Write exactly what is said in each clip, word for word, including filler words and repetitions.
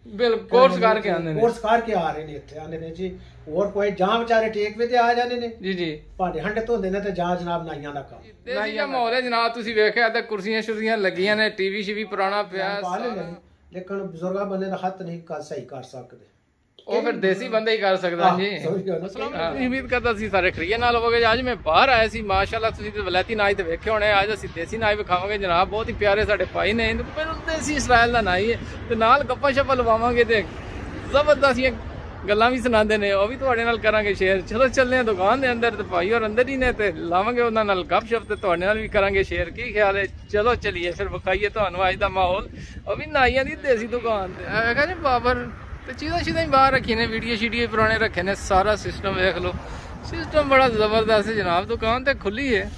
ਬਿਲਕੁਲ ਕੋਰਸ ਕਰਕੇ ਆਉਂਦੇ ਨੇ ਕੋਰਸ ਕਰਕੇ ਆ ਰਹੇ ਨੇ ਇੱਥੇ ਆਉਂਦੇ ਨੇ ਜੀ। ਹੋਰ ਕੋਈ ਜਾਂ ਵਿਚਾਰੇ ਟੇਕਵੇ ਤੇ ਆ ਜਾਂਦੇ ਨੇ ਜੀ ਜੀ ਭਾਂਡੇ ਹੰਡੇ ਧੋਂਦੇ ਨੇ ਤੇ ਜਾਂ ਜਨਾਬ ਨਾਈਆਂ ਦਾ ਕੰਮ। ਦੇਸੀ ਜਿਹਾ ਮਾਹੌਲ ਹੈ ਜਨਾਬ, ਤੁਸੀਂ ਵੇਖਿਆ ਤੇ ਕੁਰਸੀਆਂ ਸ਼ੁਰਸੀਆਂ ਲੱਗੀਆਂ ਨੇ, ਟੀਵੀ ਸ਼ੀਵੀ ਪੁਰਾਣਾ ਪਿਆ, ਲੇਕਿਨ ਬਜ਼ੁਰਗਾ ਬੰਦੇ ਦਾ ਹੱਥ ਨਹੀਂ ਕਰ ਸਹੀ ਕਰ ਸਕਦੇ, ਉਹ ਫਿਰ ਦੇਸੀ ਬੰਦਾ ਹੀ ਕਰ ਸਕਦਾ ਜੀ। ਉਮੀਦ ਕਰਦਾ ਸੀ ਸਾਰੇ ਖਰੀਏ ਨਾਲ ਹੋਵੋਗੇ। ਅੱਜ ਮੈਂ ਬਾਹਰ ਆਇਆ ਸੀ, ਮਾਸ਼ਾਅੱਲਾ ਤੁਸੀਂ ਤੇ ਵਲੈਤੀ ਨਾਈ ਤੇ ਵੇਖੇ ਹੋਣੇ, ਅੱਜ ਅਸੀਂ ਦੇਸੀ ਨਾਈ ਵਿਖਾਵਾਂਗੇ ਜਨਾਬ। ਬਹੁਤ ਹੀ ਪਿਆਰੇ ਸਾਡੇ ਭਾਈ ਨੇ, ਦੇਸੀ ਸਟਾਈਲ ਦਾ ਨਾਈ ਹੈ ਤੇ ਨਾਲ ਗੱਪਾਂ ਸ਼ੱਪਾਂ ਲਵਾਵਾਂਗੇ ਤੇ ਜ਼ਬਰਦਸਤ ਗੱਲਾਂ ਵੀ ਸੁਣਾਉਂਦੇ ਨੇ, ਉਹ ਵੀ ਤੁਹਾਡੇ ਨਾਲ ਕਰਾਂਗੇ ਸ਼ੇਅਰ। ਚਲੋ ਚੱਲਦੇ ਹਾਂ ਦੁਕਾਨ ਦੇ ਅੰਦਰ ਤੇ ਭਾਈ ਔਰ ਅੰਦਰ ਹੀ ਨੇ ਤੇ ਲਾਵਾਂਗੇ ਉਹਨਾਂ ਨਾਲ ਗੱਪ ਸ਼ੱਪ ਤੇ ਤੁਹਾਡੇ ਨਾਲ ਵੀ ਕਰਾਂਗੇ ਸ਼ੇਅਰ। ਕੀ ਖਿਆਲ ਹੈ? ਚਲੋ ਚਲੀਏ ਫਿਰ ਵਿਖਾਈਏ ਤੁਹਾਨੂੰ ਅੱਜ ਦਾ ਮਾਹੌਲ। ਉਹ ਵੀ ਨਾਈਆਂ ਦੀ ਦੇਸੀ ਦੁਕਾਨ ਤੇ ਹੈਗਾ ਜੀ ਬਾਬਰ ਤੇ ਚੀਜ਼ਾਂ ਚੀਜ਼ਾਂ ਹੀ ਬਾਹਰ ਰੱਖੀਆਂ ਨੇ, ਵੀਡੀਓ ਸ਼ੀਡੀਓ ਪੁਰਾਣੇ ਰੱਖੇ ਨੇ, ਸਾਰਾ ਸਿਸਟਮ ਵੇਖ ਲਓ। ਸਿਸਟਮ ਬੜਾ ਜ਼ਬਰਦਸਤ ਹੈ ਜਨਾਬ। ਦੁਕਾਨ ਤੇ ਖੁੱਲੀ ਹੈ।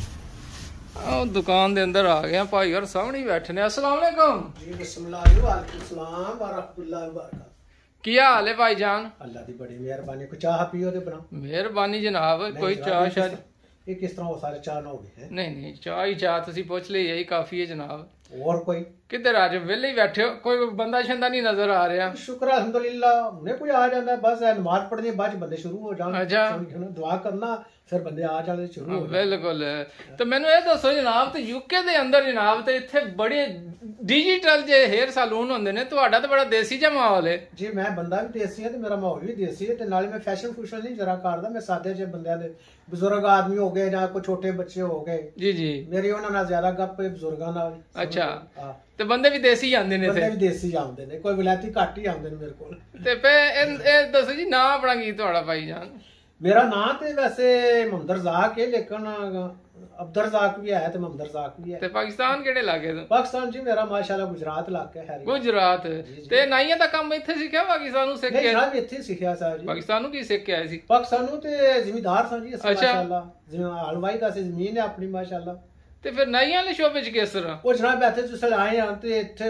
ਉਹ ਦੁਕਾਨ ਦੇ ਅੰਦਰ ਆ ਗਏ ਭਾਈ ਔਰ ਸਾਹਮਣੇ ਬੈਠੇ ਨੇ। अस्सलाम वालेकुम जी। बिस्मिल्लाह वालेकुम सलाम व रहमतुल्लाहि व बरकातहू। ਕੀ ਹਾਲ ਹੈ ਭਾਈ ਜਾਨ? अल्लाह दी बड़ी मेहरबानी। को चाह पियो ते बना। ਮਿਹਰਬਾਨੀ ਜਨਾਬ। ਕੋਈ ਚਾਹ ਸ਼ਾਇਦ ये किस तरह वो सारे चाह ना हो गए? नहीं नहीं चाह ही चाह तुसी पूछ ली, यही काफी है जनाब। और कोई किधर आ जाओ, वेले ही बैठे हो, कोई बंदा शंदा नहीं नजर आ रहा? शुक्र अल्हम्दुलिल्लाह हमने कोई आ जाता है, बस नमाज पढ़नी बाद बंदे शुरू हो जाते। अच्छा दुआ करना फिर बंदे आ जाते शुरू हो। बिल्कुल। तो मैनू ये दसो जनाब, ते यूके दे अंदर जनाब ते इत्थे बड़े डिजिटल जे हेयर सैलून होंदे ने, तुहाडा ते बड़ा देसी जिहा माहौल है जी। मैं बंदा भी देसी है ते मेरा माहौल भी देसी है ते नाले मैं फैशन फूशन नहीं जरा करदा। मैं सादे जे बंदे दे बुजुर्ग आदमी हो गए या कोई छोटे बच्चे हो गए जी जी, मेरी उन्हां नाल ज्यादा गप बुजुर्गां नाल। अच्छा ते बंदे भी देसी आंदे ने? बंदे भी देसी आंदे ने, कोई विलायती घट ही आंदे ने मेरे कोल। ते पे ए दसो जी ना अपना की तुहाडा भाई जान? मेरा नाम ते वैसे मोहम्मद रज़ाक है, लेकिन अब्दुल रज़ाक भी है ते मोहम्मद रज़ाक भी है। ते पाकिस्तान केड़े लागे तो? पाकिस्तान जी मेरा माशाल्लाह गुजरात इलाका है। गुजरात। ते नाइयां दा काम इत्थे सिक्खिया पाकिस्तान नु सिख के? नहीं जनाब इत्थे सिक्खिया सा जी। पाकिस्तान नु की सिख के आए सी? पाकिस्तान नु ते जिमीदार सा जी माशाल्लाह, जिमें हलवाई दा जमीन है अपनी माशाल्लाह। ते फिर नाइयां वाले शोबे च किस तरह? ओ जनाब इत्थे जिस आए हां ते इत्थे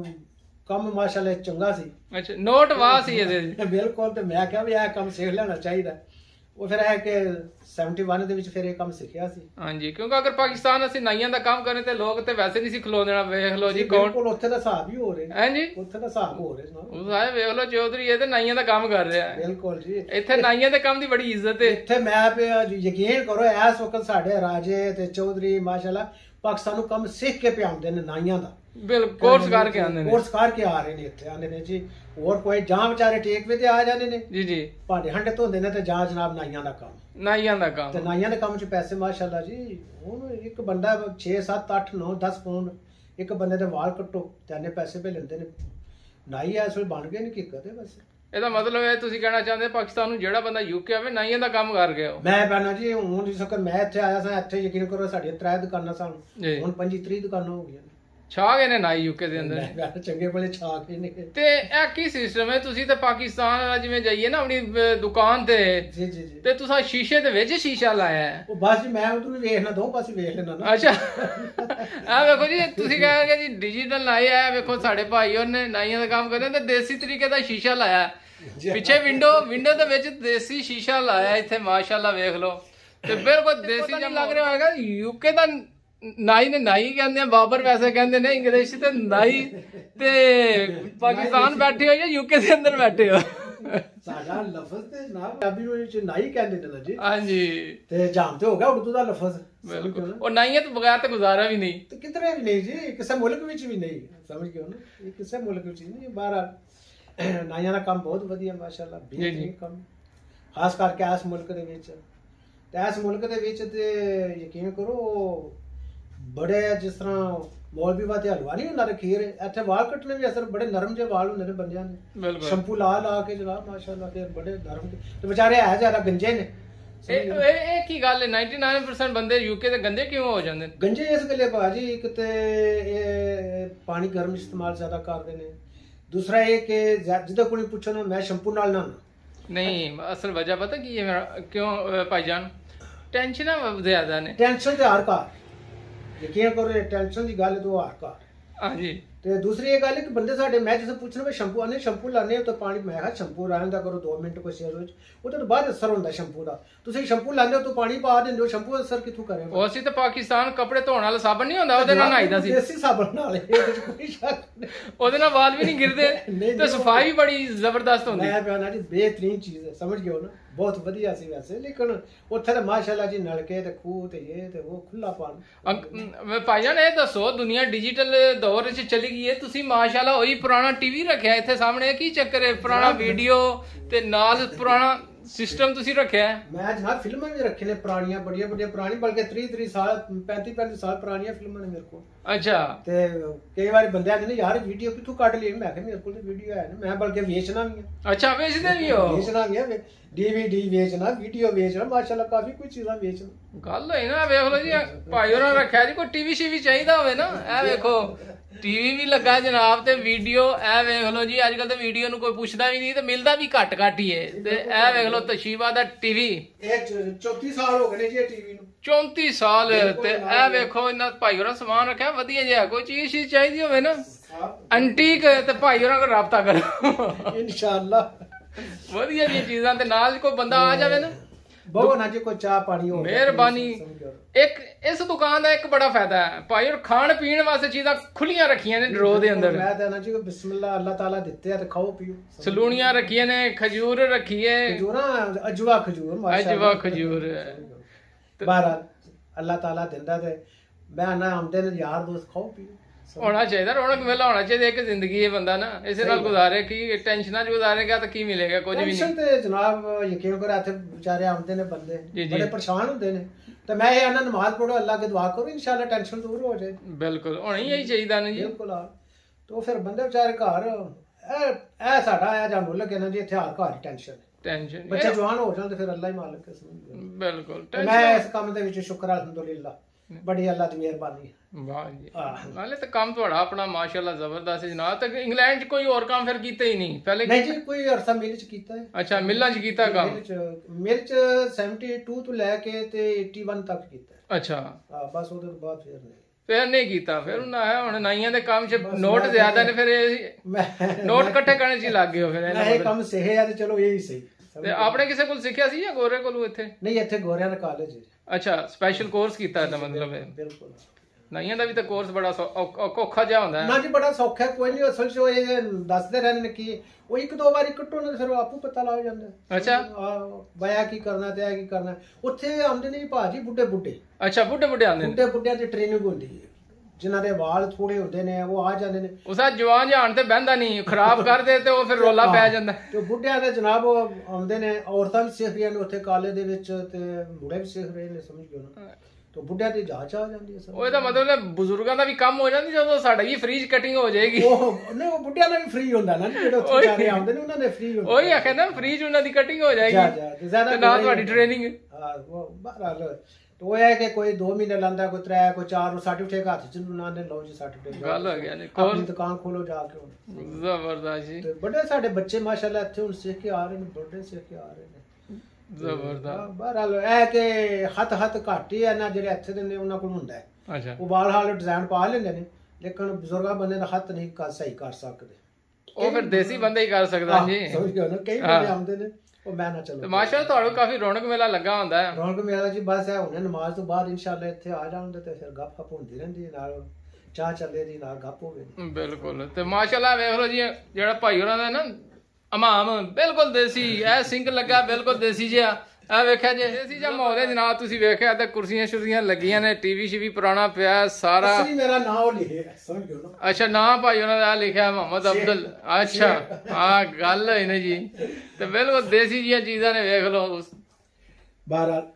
ਕੰਮ ਮਾਸ਼ਾਅੱਲਾ ਚੰਗਾ ਸੀ। ਅੱਛਾ ਨੋਟ ਵਾਹ ਸੀ ਇਹਦੇ? ਬਿਲਕੁਲ। ਤੇ ਮੈਂ ਕਿਹਾ ਵੀ ਇਹ ਕੰਮ ਸਿੱਖ ਲੈਣਾ ਚਾਹੀਦਾ। ਉਹ ਫਿਰ ਹੈ ਕਿ ਇਕਹੱਤਰ ਦੇ ਵਿੱਚ ਫਿਰ ਇਹ ਕੰਮ ਸਿੱਖਿਆ ਸੀ। ਹਾਂਜੀ ਕਿਉਂਕਿ ਅਗਰ ਪਾਕਿਸਤਾਨ ਅਸੀਂ ਨਾਈਆਂ ਦਾ ਕੰਮ ਕਰੇ ਤੇ ਲੋਕ ਤੇ ਵੈਸੇ ਨਹੀਂ ਸੀ ਖਲੋ ਦੇਣਾ। ਵੇਖ ਲਓ ਜੀ ਕੌਣ ਬਿਲਕੁਲ ਉੱਥੇ ਦਾ ਹਿਸਾਬ ਹੀ ਹੋ ਰਿਹਾ ਹੈ ਜੀ। ਉੱਥੇ ਦਾ ਹਿਸਾਬ ਹੋ ਰਿਹਾ ਜਨਾਬ। ਉਹ ਸਾਹਿਬ ਵੇਖ ਲਓ ਚੌਧਰੀ ਇਹ ਤੇ ਨਾਈਆਂ ਦਾ ਕੰਮ ਕਰ ਰਿਹਾ ਹੈ। ਬਿਲਕੁਲ ਜੀ। ਇੱਥੇ ਨਾਈਆਂ ਦੇ ਕੰਮ ਦੀ ਬੜੀ ਇੱਜ਼ਤ ਹੈ ਇੱਥੇ। ਮੈਂ ਯਕੀਨ ਕਰੋ ਇਸ ਵਕਤ ਸਾਡੇ ਰਾਜੇ ਤੇ ਚੌਧਰੀ ਮਾਸ਼ਾਅੱਲਾ ਪਾਕਿਸਤਾਨ ਨੂੰ ਕੰਮ ਸਿੱਖ ਕੇ ਪਿਆਉਂਦੇ ਨੇ ਨਾਈਆਂ ਦਾ। ਬਿਲਕੁਲ ਕੋਰਸ ਕਰਕੇ ਆਉਂਦੇ ਨੇ, ਕੋਰਸ ਕਰਕੇ ਆ ਰਹੇ ਨੇ ਇੱਥੇ ਆਉਂਦੇ ਨੇ ਜੀ। ਹੋਰ ਕੋਈ ਜਾਂ ਵਿਚਾਰੇ ਟੇਕਵੇ ਤੇ ਆ ਜਾਂਦੇ ਨੇ ਜੀ ਜੀ, ਭਾਂਡੇ ਹੰਡੇ ਧੋਂਦੇ ਨੇ ਤੇ ਜਾਂ ਜਨਾਬ ਨਾਈਆਂ ਦਾ ਕੰਮ। ਨਾਈਆਂ ਦਾ ਕੰਮ ਤੇ ਨਾਈਆਂ ਦੇ ਕੰਮ 'ਚ ਪੈਸੇ ਮਾਸ਼ਾਅੱਲਾ ਜੀ। ਹੁਣ ਇੱਕ ਬੰਦਾ ਛੇ ਸੱਤ ਅੱਠ ਨੌ ਦਸ ਪੌਂਡ ਇੱਕ ਬੰਦੇ ਦੇ ਵਾਲ ਕੱਟੋ ਤੇ ਇੰਨੇ ਪੈਸੇ ਪੇ ਲੈਂਦੇ ਨੇ। ਨਾਈ ਇਸ ਵੇਲੇ ਬਣ ਗਏ ਨੇ ਹਕੀਕਤ ਹੈ ਬਸ। ਇਹਦਾ ਮਤਲਬ ਹੈ ਤੁਸੀਂ ਕਹਿਣਾ ਚਾਹੁੰਦੇ ਪਾਕਿਸਤਾਨ ਨੂੰ ਜਿਹੜਾ ਬੰਦਾ ਯੂਕੇ ਆਵੇ ਨਾਈਆਂ ਦਾ ਕੰਮ ਕਰ ਗਿਆ? ਮੈਂ ਕਹਿੰਦਾ ਜੀ ਹੁਣ ਜਿਸ ਵਕਤ ਮੈਂ ਇੱਥੇ ਆਇਆ ਸਾਂ, ਇੱਥੇ ਯਕੀਨ ਕਰੋ ਸਾਡੀਆਂ ਤਰੇ ਦੁਕਾਨਾਂ ਸਨ, ਹੁਣ ਪੰਜੀ ਤੀਹ ਦੁਕਾਨਾਂ ਹੋ ਗਈਆਂ। ਛਾ ਗਏ ਨੇ ਨਾਈ ਯੂਕੇ ਦੇ ਅੰਦਰ? ਚੰਗੇ ਭਲੇ ਛਾ ਗਏ ਨੇ। ਤੇ ਇਹ ਕੀ ਸਿਸਟਮ ਹੈ? ਤੁਸੀਂ ਤਾਂ ਪਾਕਿਸਤਾਨ ਜਿਵੇਂ ਜਾਈਏ ਨਾ ਆਪਣੀ ਦੁਕਾਨ ਤੇ ਜੀ ਜੀ ਜੀ, ਤੇ ਤੁਸੀਂ ਸ਼ੀਸ਼ੇ ਦੇ ਵਿੱਚ ਸ਼ੀਸ਼ਾ ਲਾਇਆ ਹੈ? ਉਹ ਬਸ ਜੀ ਮੈਂ ਉਧਰ ਵੇਖਣਾ, ਦੋ ਪਾਸੇ ਵੇਖ ਲੈਣਾ ਨਾ। ਅੱਛਾ ਆ ਵੇਖੋ ਜੀ, ਤੁਸੀਂ ਕਹਿੰਗੇ ਜੀ ਡਿਜੀਟਲ ਨਾਈ ਹੈ। ਵੇਖੋ ਸਾਡੇ ਭਾਈ ਉਹਨੇ ਨਾਈਆਂ ਦਾ ਕੰਮ ਕਰਦੇ ਤੇ ਦੇਸੀ ਤਰੀਕੇ ਦਾ ਸ਼ੀਸ਼ਾ ਲਾਇਆ ਪਿੱਛੇ, ਵਿੰਡੋ ਵਿੰਡੋ ਦੇ ਵਿੱਚ ਦੇਸੀ ਸ਼ੀਸ਼ਾ ਲਾਇਆ ਇੱਥੇ ਮਾਸ਼ਾਅੱਲਾ ਵੇਖ ਲਓ। ਤੇ ਬਿਲਕੁਲ ਦੇਸੀ ਜਿਹਾ ਲੱਗ ਰਿਹਾ ਹੋਏਗਾ। ਯੂਕੇ ਦਾ ਨਾਈ ਨੇ ਨਾਈ ਕਹਿੰਦੇ ਆ, ਬਾਬਰ ਵੈਸੇ ਕਹਿੰਦੇ ਨੇ ਇੰਗਲਿਸ਼ ਤੇ ਨਾਈ। ਤੇ ਪਾਕਿਸਤਾਨ ਬੈਠੇ ਹੋ ਜਾਂ ਯੂਕੇ ਦੇ ਅੰਦਰ ਬੈਠੇ ਹੋ? ਸਾਡਾ ਲਫ਼ਜ਼ ਤੇ ਜਨਾਬ ਪੰਜਾਬੀ ਵਿੱਚ ਨਾਈ ਕਹਿੰਦੇ ਨੇ ਜੀ। ਹਾਂਜੀ ਤੇ ਜਾਮ ਤੇ ਹੋ ਗਿਆ ਉਰਦੂ ਦਾ ਲਫ਼ਜ਼। ਬਿਲਕੁਲ। ਉਹ ਨਾਈਆਂ ਤੋਂ ਬਗੈਰ ਤੇ ਗੁਜ਼ਾਰਾ ਵੀ ਨਹੀਂ, ਤੇ ਕਿਧਰੇ ਵੀ ਨਹੀਂ ਜੀ, ਕਿਸੇ ਮੁਲਕ ਵਿੱਚ ਵੀ ਨਹੀਂ। ਸਮਝ ਗਏ ਹੋ ਨਾ, ਇਹ ਕਿਸੇ ਮੁਲਕ ਵਿੱਚ ਨਹੀਂ। ਬਾਹਰ ਨਾਈਆਂ ਦਾ ਕੰਮ ਬਹੁਤ ਵਧੀਆ ਮਾਸ਼ਾਅੱਲਾ, ਬੇਹਤਰੀਨ ਕੰਮ, ਖਾਸ ਕਰਕੇ ਇਸ ਮੁਲਕ ਦੇ ਵਿੱਚ। ਤੇ ਇਸ ਮੁਲਕ ਦੇ ਵਿੱਚ ਤੇ ਯਕੀਨ ਕਰੋ ਬੜੇ ਜਿਸ ਤਰ੍ਹਾਂ ਮੌਲਵੀ ਵਾਤੇ ਹਲਵਾ ਨਹੀਂ ਹੁੰਦਾ ਖੀਰ, ਇੱਥੇ ਵਾਲ ਕੱਟਣੇ ਵੀ ਅਸਰ ਬੜੇ ਨਰਮ ਜਿਹੇ ਵਾਲ ਹੁੰਦੇ ਨੇ ਬੰਦਿਆਂ ਦੇ, ਸ਼ੈਂਪੂ ਲਾ ਲਾ ਕੇ ਜਨਾਬ ਮਾਸ਼ਾਅੱਲਾ ਫਿਰ ਬੜੇ ਨਰਮ। ਤੇ ਵਿਚਾਰੇ ਹੈ ਜ਼ਿਆਦਾ ਗੰਜੇ ਨੇ। ਇਹ ਇਹ ਕੀ ਗੱਲ ਹੈ? ਨਿਨਆਨਵੇਂ ਪਰਸੈਂਟ ਬੰਦੇ ਯੂਕੇ ਦੇ ਗੰਦੇ ਕਿਉਂ ਹੋ ਜਾਂਦੇ ਨੇ? ਗੰਜੇ ਇਸ ਗੱਲੇ ਭਾਜੀ, ਇੱਕ ਤੇ ਇਹ ਪਾਣੀ ਗਰਮ ਇਸਤੇਮਾਲ ਜ਼ਿਆਦਾ ਕਰਦੇ ਨੇ, ਦੂਸਰਾ ਇਹ ਕਿ ਜਦੋਂ ਕੋਈ ਪੁੱਛੋ ਨਾ ਮੈਂ ਸ਼ੈਂਪੂ ਨਾਲ ਨਾ। ਨਹੀਂ ਅਸਲ ਵਜ੍ਹਾ ਪਤਾ ਕੀ ਹੈ ਕਿਉਂ ਭਾਈਜਾਨ? ਟੈਨਸ਼ਨਾਂ ਜ਼ਿਆਦਾ ਨੇ। ਟੈਨਸ਼ਨ ਤੇ ਹਰ ਘਰ, ਯਕੀਨ ਕਰੋ ਟੈਨਸ਼ਨ ਦੀ ਗੱਲ ਤੋਂ ਹਰ ਘਰ। ਹਾਂਜੀ ਤੇ ਦੂਸਰੀ ਇਹ ਗੱਲ ਕਿ ਬੰਦੇ ਸਾਡੇ ਮੈਂ ਜਿਸ ਪੁੱਛਣਾ ਵੀ ਸ਼ੈਂਪੂ ਆਨੇ ਸ਼ੈਂਪੂ ਲਾਣੇ ਤਾਂ ਪਾਣੀ ਮੈਂ ਕਿਹਾ ਸ਼ੈਂਪੂ ਲਾਣ ਦਾ ਕਰੋ ਦੋ ਮਿੰਟ ਕੋਈ ਸਿਰ ਵਿੱਚ ਉਹ ਤੋਂ ਬਾਅਦ ਅਸਰ ਹੁੰਦਾ ਸ਼ੈਂਪੂ ਦਾ ਤੁਸੀਂ ਸ਼ੈਂਪੂ ਲਾਉਂਦੇ ਹੋ ਤਾਂ ਪਾਣੀ ਪਾ ਦਿੰਦੇ ਹੋ ਸ਼ੈਂਪੂ ਅਸਰ ਕਿੱਥੋਂ ਕਰੇਗਾ ਉਹ ਅਸੀਂ ਤਾਂ ਪਾਕਿਸਤਾਨ ਕੱਪੜੇ ਧੋਣ ਵਾਲਾ ਸਾਬਣ ਨਹੀਂ ਹੁੰਦਾ ਉਹਦੇ ਨਾਲ ਨਹਾਈਦਾ ਸੀ ਦੇਸੀ ਸਾਬਣ ਨਾਲ ਕੋਈ ਸ਼ੱਕ ਨਹੀਂ ਉਹਦੇ ਨਾਲ ਵਾਲ ਵੀ ਨਹੀਂ ਗਿਰਦੇ ਤੇ ਸਫਾਈ ਬੜੀ ਜ਼ਬਰਦਸਤ ਹੁੰਦੀ ਮੈਂ ਪਿਆਣਾ ਜੀ ਬੇਹਤਰੀਨ ਚੀਜ਼ ਹੈ ਸਮਝ ਗਏ ਹੋ ਨਾ ਬਹੁਤ ਵਧੀਆ ਸੀ ਵੈਸੇ ਲੇਕਿਨ ਉੱਥੇ ਤਾਂ ਮਾਸ਼ਾਅੱਲਾ ਜੀ ਨਲਕੇ ਤੇ ਖੂਹ ਤੇ ਇਹ ਤੇ ਉਹ ਖੁੱਲਾ ਪਾਣੀ ਭਾਈਜਾਨ ਇਹ ਦੱਸੋ ਦੁਨੀਆ ਡਿਜੀਟਲ ਦੌਰ ਵਿੱਚ ਚਲੀ ਗਈ ਹੈ ਤੁਸੀਂ ਮਾਸ਼ਾਅੱਲਾ ਉਹੀ ਪੁਰਾਣਾ ਟੀਵੀ ਰੱਖਿਆ ਇੱਥੇ ਸਾਹਮਣੇ ਕੀ ਚੱਕਰ ਹੈ ਪੁਰਾਣਾ ਵੀਡੀਓ ਤੇ ਨਾਲ ਪੁਰਾਣਾ ਸਿਸਟਮ ਤੁਸੀਂ ਰੱਖਿਆ ਮੈਂ ਜਨਾਬ ਫਿਲਮਾਂ ਵੀ ਰੱਖੇ ਨੇ ਪੁਰਾਣੀਆਂ ਬੜੀਆਂ ਬੜੀਆਂ ਪੁਰਾਣੀ ਬਲਕਿ ਤੀਹ ਤੀਹ ਸਾਲ ਪੈਂਤੀ ਪੈਂਤੀ ਸਾਲ ਪੁਰਾਣੀਆਂ ਫਿਲਮਾਂ ਨੇ ਮੇਰੇ ਕੋਲ ਅੱਛਾ ਤੇ ਕਈ ਵਾਰੀ ਬੰਦੇ ਆਖਦੇ ਨੇ ਯਾਰ ਵੀਡੀਓ ਕਿੱਥੋਂ ਕੱਢ ਲਈ ਮੈਂ ਕਿਹਾ ਮੇਰੇ ਕੋਲ ਤੇ ਵੀਡੀਓ ਹੈ ਨਾ ਮੈਂ ਬਲਕਿ ਵੇਚਣਾ ਵੀ ਆ ਅੱਛਾ ਵੇਚਦੇ ਵੀ ਹੋ ਵੇਚਣਾ ਵੀ ਆ ਡੀਵੀਡੀ ਵੇਚਣਾ ਵੀਡੀਓ ਵੇਚਣਾ ਮਾਸ਼ਾਅੱਲਾ ਕਾਫੀ ਕੁਝ ਚੀਜ਼ਾਂ ਵੇਚਣਾ ਗੱਲ ਹੋਈ ਨਾ ਵੇਖ ਲਓ ਜੀ ਭਾਈ ਉਹਨਾਂ ਰੱਖਿਆ ਜੀ ਕੋਈ ਟੀਵੀ ਸ਼ੀਵੀ ਚਾਹੀਦਾ ਹੋਵੇ ਨਾ ਇਹ ਵੇਖੋ ਟੀਵੀ ਵੀ ਲੱਗਾ ਜਨਾਬ ਤੇ ਵੀਡੀਓ ਇਹ ਵੇਖ ਲਓ ਜੀ ਅੱਜ ਕੱਲ ਤੇ ਵੀਡੀਓ ਨੂੰ ਕੋਈ ਪੁੱਛਦਾ ਵੀ ਨਹੀਂ ਤੇ ਮਿਲਦਾ ਵੀ ਘੱਟ ਘੱਟ ਹੀ ਹੈ ਤੇ ਇਹ ਵੇਖ ਲਓ ਤਸ਼ੀਬਾ ਦਾ ਟੀਵੀ ਇਹ ਚੌਂਤੀ ਸਾਲ ਹੋ ਗਏ ਨੇ ਜੀ ਇਹ ਟੀਵੀ ਨੂੰ ਚੌਂਤੀ ਸਾਲ ਤੇ ਇਹ ਵੇਖੋ ਇਹਨਾਂ ਭਾਈ ਹੋਰਾਂ ਸਮਾਨ ਰੱਖਿਆ ਵਧੀਆ ਜਿਹਾ ਕੋਈ ਚੀਜ਼ ਸ਼ੀਜ਼ ਚਾਹੀਦੀ ਹੋਵੇ ਨਾ ਐਂਟੀਕ ਤੇ ਭਾਈ ਹੋਰਾਂ ਕੋਲ ਰਾਬਤਾ ਕਰੋ ਇਨਸ਼ਾਅੱਲਾ ਵਧੀਆ ਜਿਹੀਆਂ ਚੀਜ਼ਾਂ ਤੇ ਨਾਲ ਕੋਈ ਬੰਦਾ ਆ ਜਾਵੇ ਨਾ ਬਹੁਤ ਨਾ ਜੀ ਕੋਈ ਚਾਹ ਪਾਣੀ ਹੋ ਮਿਹਰਬਾਨੀ ਇੱਕ ਇਸ ਦੁਕਾਨ ਦਾ ਇੱਕ ਬੜਾ ਫਾਇਦਾ ਹੈ ਭਾਈ ਔਰ ਖਾਣ ਪੀਣ ਵਾਸਤੇ ਚੀਜ਼ਾਂ ਖੁੱਲੀਆਂ ਰੱਖੀਆਂ ਨੇ ਡਰੋ ਦੇ ਅੰਦਰ ਮੈਂ ਤਾਂ ਨਾ ਜੀ ਬਿਸਮਿਲ੍ਲਾ ਅੱਲਾਹ ਤਾਲਾ ਦਿੱਤੇ ਆ ਤੇ ਖਾਓ ਪੀਓ ਸਲੂਣੀਆਂ ਰੱਖੀਆਂ ਨੇ ਖਜੂਰ ਰੱਖੀਏ ਖਜੂਰਾਂ ਅਜਵਾ ਖਜੂਰ ਮਾਸ਼ਾਅੱਲਾ ਅਜਵਾ ਖਜੂਰ ਬਾਹਰ ਅੱਲਾਹ ਤਾਲਾ ਦਿੰਦਾ ਤੇ ਮੈਂ ਨਾ ਆਉਂਦੇ ਨੇ ਯਾਰ ਦੋਸਤ ਖਾਓ ਪੀਓ ਹੋਣਾ ਚਾਹੀਦਾ ਰੌਣਕ ਮੇਲਾ ਹੋਣਾ ਚਾਹੀਦਾ ਇੱਕ ਜ਼ਿੰਦਗੀ ਹੈ ਬੰਦਾ ਨਾ ਇਸੇ ਨਾਲ ਗੁਜ਼ਾਰੇ ਕੀ ਟੈਨਸ਼ਨਾਂ ਚ ਗੁਜ਼ਾਰੇਗਾ ਤਾਂ ਕੀ ਮਿਲੇਗਾ ਕੁਝ ਵੀ ਨਹੀਂ ਟੈਨਸ਼ਨ ਤੇ ਜਨਾਬ ਯਕੀਨ ਕਰੋ ਇੱਥੇ ਵਿਚਾਰੇ ਆਉਂਦੇ ਨੇ ਬੰਦੇ ਬੜੇ ਪਰੇਸ਼ਾਨ ਹੁੰਦੇ ਨੇ ਤੇ ਮੈਂ ਇਹ ਆਨਾ ਨਮਾਜ਼ ਪੜੋ ਅੱਲਾਹ ਕੇ ਦੁਆ ਕਰੋ ਇਨਸ਼ਾਅੱਲਾ ਟੈਨਸ਼ਨ ਦੂਰ ਹੋ ਜਾਏ ਬਿਲਕੁਲ ਹੋਣਾ ਹੀ ਚਾਹੀਦਾ ਨਾ ਜੀ ਬਿਲਕੁਲ ਆ ਤੋਂ ਫਿਰ ਬੰਦੇ ਵਿਚਾਰੇ ਘਰ ਇਹ ਇਹ ਸਾਡਾ ਆਇਆ ਜਾਂ ਮੁੱਲ ਕੇ ਨਾ ਜੀ ਇੱਥੇ ਹਰ ਘਰ ਟੈਨਸ਼ਨ ਟੈਨਸ਼ਨ ਬੱਚੇ ਜਵਾਨ ਹੋ ਜਾਣ ਤੇ ਫਿਰ ਅੱਲਾਹ ਹੀ ਮਾਲਕ ਹੈ ਸਮਝ ਬਿਲਕੁਲ ਮੈਂ ਇਸ ਕੰਮ ਦੇ ਵਿੱਚ ਸ਼ੁਕਰ ਅਲਹਮਦੁਲਿਲਾ ਬੜੀ ਅੱਲਾਹ ਦੀ ਮਿਹਰਬਾਨੀ ਵਾਹ ਜੀ ਨਾਲੇ ਤਾਂ ਕੰਮ ਤੁਹਾਡਾ ਆਪਣਾ ਮਾਸ਼ਾਅੱਲਾ ਜ਼ਬਰਦਸਤ ਹੈ ਜਨਾਬ ਤੱਕ ਇੰਗਲੈਂਡ 'ਚ ਕੋਈ ਹੋਰ ਕੰਮ ਫਿਰ ਕੀਤਾ ਹੀ ਨਹੀਂ ਪਹਿਲੇ ਨਹੀਂ ਜੀ ਕੋਈ ਅਰਸਾ ਮਿਲ 'ਚ ਕੀਤਾ ਹੈ ਅੱਛਾ ਮਿਲਾਂ 'ਚ ਕੀਤਾ ਕੰਮ ਮਿਲ 'ਚ ਸੈਵਨਟੀ ਟੂ ਤੋਂ ਲੈ ਕੇ ਤੇ ਏਟੀ ਵਨ ਤੱਕ ਕੀਤਾ ਅੱਛਾ ਹਾਂ ਬਸ ਉਹਦੇ ਤੋਂ ਬਾਅਦ ਫਿਰ ਨਹੀਂ ਫਿਰ ਨਹੀਂ ਕੀਤਾ ਫਿਰ ਉਹਨਾਂ ਆਇਆ ਹੁਣ ਨਾਈਆਂ ਦੇ ਕੰਮ 'ਚ ਨੋਟ ਜ਼ਿਆਦਾ ਨੇ ਫਿਰ ਨੋਟ ਇਕੱਠੇ ਕਰਨ 'ਚ ਹੀ ਲੱਗ ਗਏ ਹੋ ਫਿਰ ਇਹ ਕੰਮ ਸਹੀ ਹੈ ਤੇ ਚਲੋ ਇਹ ਹੀ ਸਹੀ ਤੇ ਆਪਣੇ ਕਿਸੇ ਕੋਲ ਸਿੱਖਿਆ ਸੀ ਜਾਂ ਗੋਰੇ ਕੋਲੋਂ ਇੱਥੇ ਨਹੀਂ ਇੱਥੇ ਗੋਰਿਆਂ ਦਾ ਕਾਲਜ ਹੈ ਅੱਛਾ ਸਪੈਸ਼ਲ ਕੋਰਸ ਕੀਤਾ ਇਹਦਾ ਮਤਲਬ ਹੈ ਬਿਲਕੁਲ ਨਾਈਆਂ ਦਾ ਵੀ ਤਾਂ ਕੋਰਸ ਬੜਾ ਔਖਾ ਜਿਹਾ ਹੁੰਦਾ ਹੈ ਨਾ ਜੀ ਬੜਾ ਸੌਖਾ ਕੋਈ ਨਹੀਂ ਅਸਲ 'ਚ ਇਹ ਦੱਸਦੇ ਰਹਿੰਦੇ ਨੇ ਕਿ ਉਹ ਇੱਕ ਦੋ ਵਾਰੀ ਕੱਟੋ ਨਾ ਫਿਰ ਆਪੂ ਪਤਾ ਲੱਗ ਜਾਂਦਾ ਅੱਛਾ ਬਾਇਆ ਕੀ ਕਰਨਾ ਤੇ ਆ ਕੀ ਕਰਨਾ ਉੱਥੇ ਆਉਂਦੇ ਨੇ ਭਾਜੀ ਬੁੱਢੇ ਬੁੱਢੇ ਅੱਛਾ ਬੁੱਢੇ ਬੁੱਢੇ ਆਉਂਦੇ ਨੇ ਬੁੱਢੇ ਬੁੱਢਿਆਂ ਦੀ ਟ੍ਰੇਨਿੰਗ ਹੁੰਦੀ ਹੈ ਜਿਨ੍ਹਾਂ ਦੇ ਵਾਲ ਥੋੜੇ ਹੁੰਦੇ ਨੇ ਉਹ ਆ ਜਾਂਦੇ ਨੇ ਉਹ ਸਾ ਜਵਾਨ ਜਾਣ ਤੇ ਬਹਿੰਦਾ ਨਹੀਂ ਖਰਾਬ ਕਰਦੇ ਤੇ ਉਹ ਫਿਰ ਰੋਲਾ ਪੈ ਜਾਂਦਾ ਤੇ ਬੁੱਢਿਆਂ ਦੇ ਜਨਾਬ ਆਉਂਦੇ ਨੇ ਔਰਤਾਂ ਵੀ ਸਿੱਖ ਰਹੀਆਂ ਨੇ ਉੱਥੇ ਕਾਲੇ ਦੇ ਵਿੱਚ ਤੇ ਮੁੰਡੇ ਵੀ ਸਿੱਖ ਰਹੇ ਨੇ ਸਮਝ ਗਏ ਨਾ ਤੇ ਬੁੱਢਿਆਂ ਦੀ ਜਾਂਚ ਆ ਜਾਂਦੀ ਹੈ ਉਹ ਇਹਦਾ ਮਤਲਬ ਹੈ ਬਜ਼ੁਰਗਾਂ ਦਾ ਵੀ ਕੰਮ ਹੋ ਜਾਂਦੀ ਜਦੋਂ ਸਾਡਾ ਵੀ ਫ੍ਰੀਜ ਕਟਿੰਗ ਹੋ ਜਾਏਗੀ ਉਹ ਨਹੀਂ ਉਹ ਬੁੱਢਿਆਂ ਦਾ ਵੀ ਫ੍ਰੀ ਹੁੰਦਾ ਨਾ ਜਿਹੜੇ ਉੱਥੇ ਜਾ ਕੇ ਆਉਂਦੇ ਨੇ ਉਹਨਾਂ ਦੇ ਫ੍ਰੀ ਹੁੰਦਾ ਉਹੀ ਆਖਿਆ ਨਾ ਫ੍ਰੀਜ ਉਹਨਾਂ ਦੀ ਕਟਿੰਗ ਹੋ ਜਾਏਗੀ ਤੇ ਨਾਲ ਤੁਹਾਡੀ ਟ੍ਰੇਨਿੰਗ ਹਾਂ ਉਹ ਬਹਰਾਲ ਉਹ ਹੈ ਕਿ ਕੋਈ ਦੋ ਮਹੀਨੇ ਲਾਂਦਾ ਕੋਈ ਤਰੇ ਕੋਈ ਚਾਰ ਸਰਟੀਫਿਕੇਟ ਹੱਥ ਚ ਨਾ ਨੇ ਲਓ ਜੀ ਸਰਟੀਫਿਕੇਟ ਗੱਲ ਹੋ ਗਿਆ ਨੇ ਆਪਣੀ ਦੁਕਾਨ ਖੋਲੋ ਜਾ ਕੇ ਜ਼ਬਰਦਸਤ ਜੀ ਤੇ ਬੜੇ ਸਾਡੇ ਬੱਚੇ ਮਾਸ਼ਾਅੱਲਾ ਇੱਥੇ ਹੁਣ ਸਿੱਖ ਕੇ ਆ ਰਹੇ ਨੇ ਬੜੇ ਸਿੱਖ ਕੇ ਆ ਰਹੇ ਨੇ ਜ਼ਬਰਦਸਤ ਬਹਰਾਲ ਇਹ ਕਿ ਹੱਥ ਹੱਥ ਘੱਟ ਹੀ ਹੈ ਨਾ ਜਿਹੜੇ ਇੱਥੇ ਦੇ ਨੇ ਉਹਨਾਂ ਕੋਲ ਹੁੰਦਾ ਹੈ ਅੱਛਾ ਉਹ ਬਾਲ ਹਾਲ ਡਿਜ਼ਾਈਨ ਪਾ ਲੈਂਦੇ ਨੇ ਲੇਕਿਨ ਬਜ਼ੁਰਗਾਂ ਬੰਦੇ ਦਾ ਹੱਥ ਨਹੀਂ ਕਰ ਸਹੀ ਕਰ ਸਕਦੇ ਉਹ ਫਿਰ ਦੇਸੀ ਬੰਦਾ ਹੀ ਕਰ ਸਕਦਾ ਜੀ ਸਮਝ ਗਏ ਨਾ ਕਈ ਬੰਦੇ ਆਉਂਦੇ ਨੇ ਉਹ ਮੈਂ ਨਾ ਚਲੋ ਤੇ ਮਾਸ਼ਾਅੱਲਾ ਤੁਹਾਨੂੰ ਕਾਫੀ ਰੌਣਕ ਮੇਲਾ ਲੱਗਾ ਹੁੰਦਾ ਹੈ ਰੌਣਕ ਮੇਲਾ ਜੀ ਬਸ ਹੈ ਹੁਣੇ ਨਮਾਜ਼ ਤੋਂ ਬਾਅਦ ਇਨਸ਼ਾਅੱਲਾ ਇੱਥੇ ਆ ਜਾਉਂਦੇ ਤੇ ਫਿਰ ਗੱਪ ਗੱਪ ਹੁੰਦੀ ਰਹਿੰਦੀ ਨਾਲ ਚਾਹ ਚੱਲੇ ਦੀ ਨਾਲ ਗੱਪ ਹੋਵੇ ਬਿਲਕੁਲ ਤੇ ਮਾਸ਼ਾਅੱਲਾ ਵੇਖ ਲਓ ਜੀ ਜਿਹੜਾ ਭਾਈ ਹੋਰਾਂ ਦਾ ਨਾ ਇਮਾਮ ਬਿਲਕੁਲ ਦੇਸੀ ਇਹ ਸਿੰਕ ਲੱਗਾ ਬਿਲਕੁਲ ਦੇਸੀ ਜਿਹਾ ਆ ਵੇਖਿਆ ਜੇ ਦੇਸੀ ਜਿਹਾ ਮਾਹੌਲ ਹੈ ਜਨਾਬ ਤੁਸੀਂ ਵੇਖਿਆ ਤੇ ਕੁਰਸੀਆਂ ਸ਼ੁਰਸੀਆਂ ਲੱਗੀਆਂ ਨੇ ਟੀਵੀ ਸ਼ੀਵੀ ਪੁਰਾਣਾ ਪਿਆ ਸਾਰਾ ਅਸਲੀ ਮੇਰਾ ਨਾਮ ਲਿਖਿਆ ਸਮਝ ਗਏ ਨਾ ਅੱਛਾ ਨਾਮ ਭਾਈ ਉਹਨਾਂ ਦਾ ਲਿਖਿਆ ਮੁਹੰਮਦ ਅਬਦੁਲ ਅੱਛਾ ਆ ਗੱਲ ਹੈ ਨਾ ਜੀ ਤੇ ਬਿਲਕੁਲ ਦੇਸੀ ਜੀਆਂ ਚੀਜ਼ਾਂ ਨੇ ਵੇਖ ਲਓ ਬਾਹਰ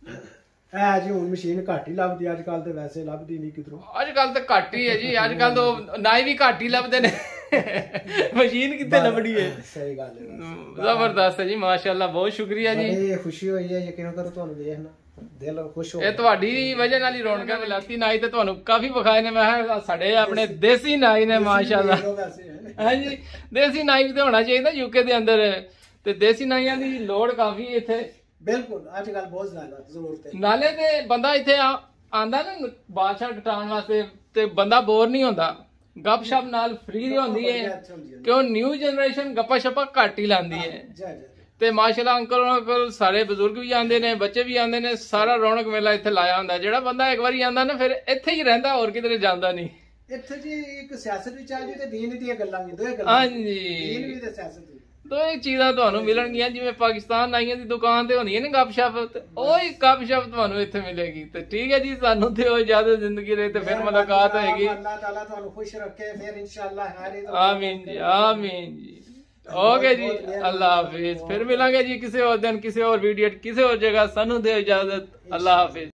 ਐ ਜੀ ਹੁਣ ਮਸ਼ੀਨ ਘੱਟ ਹੀ ਲੱਭਦੀ ਅੱਜ ਕੱਲ ਤੇ ਵੈਸੇ ਲੱਭਦੀ ਨਹੀਂ ਕਿਧਰੋਂ ਅੱਜ ਕੱਲ ਤਾਂ ਘੱਟ ਹੀ ਹੈ ਜੀ ਅੱਜ ਕੱਲ ਤਾਂ ਨਾਈ ਵੀ ਘੱਟ ਹੀ ਲੱਭਦੇ ਨੇ ਮਸ਼ੀਨ ਕਿੱਥੇ ਲੱਭਣੀ ਹੈ ਸਹੀ ਗੱਲ ਹੈ ਜ਼ਬਰਦਸਤ ਹੈ ਜੀ ਮਾਸ਼ਾਅੱਲਾ ਬਹੁਤ ਸ਼ੁਕਰੀਆ ਜੀ ਬੜੀ ਖੁਸ਼ੀ ਹੋਈ ਹੈ ਯਕੀਨ ਕਰੋ ਤੁਹਾਨੂੰ ਦੇਖਣਾ ਦਿਲ ਖੁਸ਼ ਹੋ ਇਹ ਤੁਹਾਡੀ ਵਜ੍ਹਾ ਨਾਲ ਹੀ ਰੌਣਕਾਂ ਮਿਲਾਤੀ ਨਾਈ ਤੇ ਤੁਹਾਨੂੰ ਕਾਫੀ ਵਿਖਾਏ ਨੇ ਮੈਂ ਸਾਡੇ ਆਪਣੇ ਦੇਸੀ ਨਾਈ ਨੇ ਮਾਸ਼ਾਅੱਲਾ ਹਾਂਜੀ ਦੇਸੀ ਨਾਈ ਤੇ ਹੋਣਾ ਚਾਹੀਦਾ ਯੂਕੇ ਦੇ ਅੰਦਰ ਤੇ ਦੇਸੀ ਨਾਈਆਂ ਦੀ ਲੋੜ ਕਾਫੀ ਇੱਥੇ ਬਿਲਕੁਲ ਅੱਜ ਕੱਲ ਬਹੁਤ ਜ਼ਿਆਦਾ ਜ਼ਰੂਰਤ ਹੈ ਨਾਲੇ ਤੇ ਬੰਦਾ ਇੱਥੇ ਆਂਦਾ ਨਾ ਬਾਦਸ਼ਾਹ ਕਟਾਉਣ ਵਾਸਤੇ ਤੇ ਬੰਦਾ ਬੋਰ ਨਹੀਂ ਹੁੰਦਾ गपशप नाल फ्री होंदी है क्यों न्यू जनरेशन गप्पा शप्पा घट ही लांदी है ते माशाल्लाह अंकल अंकल सारे बजुर्ग भी आंदे ने बच्चे भी आंदे ने सारा रौनक मेला इत्थे लाया हुंदा जेड़ा बंदा एक बारी आंदा ना फिर इत्थे ही रहिंदा और किधरे जांदा नहीं ਇੱਥੇ ਜੀ ਇੱਕ ਸਿਆਸਤ ਵੀ ਚੱਲਦੀ ਤੇ ਦੀਨ ਦੀਆਂ ਗੱਲਾਂ ਵੀ ਦੋਏ ਗੱਲਾਂ ਹਾਂਜੀ ਦੀਨ ਵੀ ਤੇ ਸਿਆਸਤ ਵੀ ਦੋਏ ਚੀਜ਼ਾਂ ਤੁਹਾਨੂੰ ਮਿਲਣਗੀਆਂ ਜਿਵੇਂ ਪਾਕਿਸਤਾਨ ਨਾਈਆਂ ਦੀ ਦੁਕਾਨ ਤੇ ਹੁੰਦੀਆਂ ਨੇ ਗੱਪਸ਼ਪ ਤੇ ਉਹੀ ਗੱਪਸ਼ਪ ਤੁਹਾਨੂੰ ਇੱਥੇ ਮਿਲੇਗੀ ਤੇ ਠੀਕ ਹੈ ਜੀ ਸਾਨੂੰ ਤੇ ਉਹ ਜ਼ਿਆਦਾ ਜ਼ਿੰਦਗੀ ਰਹੇ ਤੇ ਫਿਰ ਮੁਲਾਕਾਤ ਹੋਏਗੀ ਅੱਲਾਹ ਤਾਲਾ ਤੁਹਾਨੂੰ ਖੁਸ਼ ਰੱਖੇ ਫਿਰ ਇਨਸ਼ਾਅੱਲਾ ਹੈ ਆਮੀਨ ਜੀ ਆਮੀਨ ਜੀ ओके जी अल्लाह हाफिज फिर मिलेंगे जी किसी और दिन किसी और वीडियो किसी और जगह सानू दे इजाजत अल्लाह हाफिज।